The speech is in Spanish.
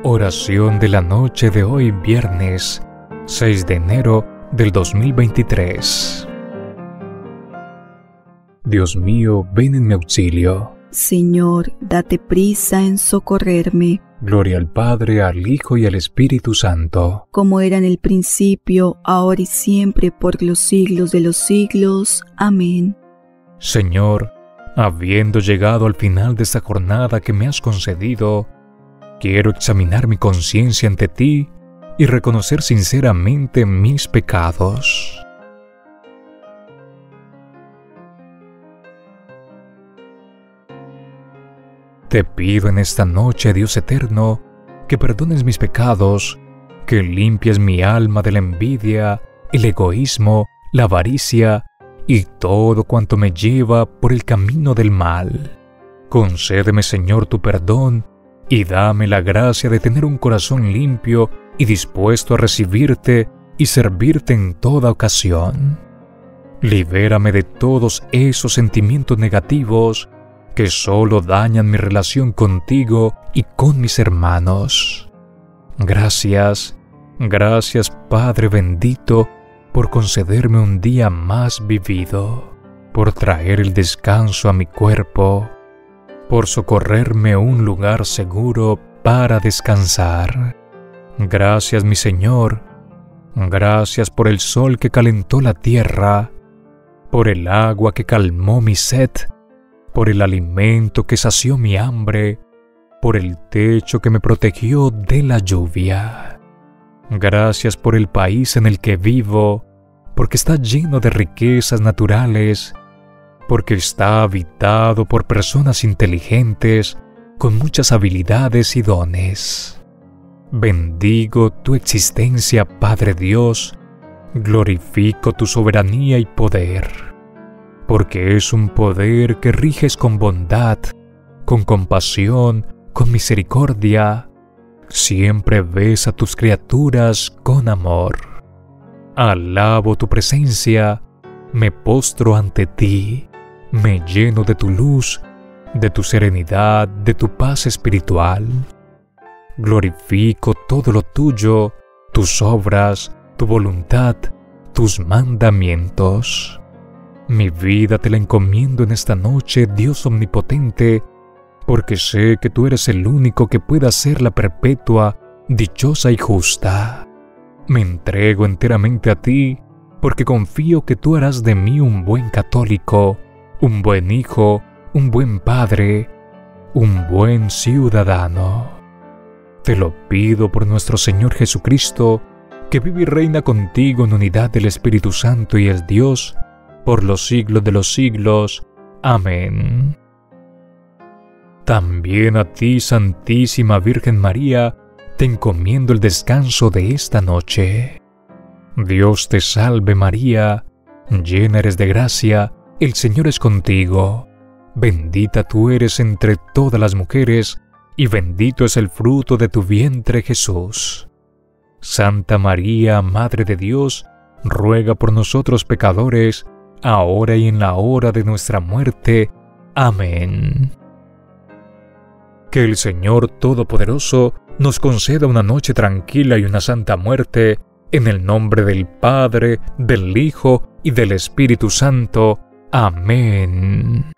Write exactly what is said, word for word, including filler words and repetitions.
Oración de la noche de hoy, viernes seis de enero del dos mil veintitrés. Dios mío, ven en mi auxilio. Señor, date prisa en socorrerme. Gloria al Padre, al Hijo y al Espíritu Santo. Como era en el principio, ahora y siempre, por los siglos de los siglos. Amén. Señor, habiendo llegado al final de esta jornada que me has concedido, quiero examinar mi conciencia ante ti y reconocer sinceramente mis pecados. Te pido en esta noche, Dios eterno, que perdones mis pecados, que limpies mi alma de la envidia, el egoísmo, la avaricia y todo cuanto me lleva por el camino del mal. Concédeme, Señor, tu perdón y dame la gracia de tener un corazón limpio y dispuesto a recibirte y servirte en toda ocasión. Libérame de todos esos sentimientos negativos que solo dañan mi relación contigo y con mis hermanos. Gracias, gracias Padre bendito, por concederme un día más vivido, por traer el descanso a mi cuerpo, por socorrerme a un lugar seguro para descansar. Gracias, mi Señor, gracias por el sol que calentó la tierra, por el agua que calmó mi sed, por el alimento que sació mi hambre, por el techo que me protegió de la lluvia. Gracias por el país en el que vivo, porque está lleno de riquezas naturales, porque está habitado por personas inteligentes, con muchas habilidades y dones. Bendigo tu existencia, Padre Dios, glorifico tu soberanía y poder, porque es un poder que riges con bondad, con compasión, con misericordia. Siempre ves a tus criaturas con amor. Alabo tu presencia, me postro ante ti, me lleno de tu luz, de tu serenidad, de tu paz espiritual. Glorifico todo lo tuyo, tus obras, tu voluntad, tus mandamientos. Mi vida te la encomiendo en esta noche, Dios omnipotente, porque sé que tú eres el único que puede hacerla perpetua, dichosa y justa. Me entrego enteramente a ti, porque confío que tú harás de mí un buen católico, un buen hijo, un buen padre, un buen ciudadano. Te lo pido por nuestro Señor Jesucristo, que vive y reina contigo en unidad del Espíritu Santo y es Dios, por los siglos de los siglos. Amén. También a ti, Santísima Virgen María, te encomiendo el descanso de esta noche. Dios te salve María, llena eres de gracia, el Señor es contigo. Bendita tú eres entre todas las mujeres, y bendito es el fruto de tu vientre Jesús. Santa María, Madre de Dios, ruega por nosotros pecadores, ahora y en la hora de nuestra muerte. Amén. Que el Señor Todopoderoso nos conceda una noche tranquila y una santa muerte, en el nombre del Padre, del Hijo y del Espíritu Santo. Amén.